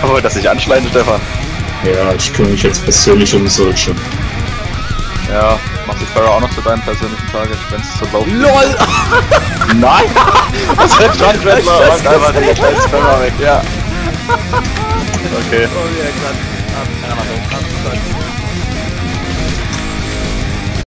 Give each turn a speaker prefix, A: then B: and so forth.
A: Wollt das nicht anschneiden, Stefan?
B: Ja, ich kümmere mich jetzt persönlich um solche.
A: Ja, mach die Sparrow auch noch zu deinem persönlichen Target, wenn es so low.
C: LOL!
A: Nein! Das ist ein Dreadler, macht einfach den scheiß Sparrow weg, ja. Okay.
C: Oh, ja, gerade.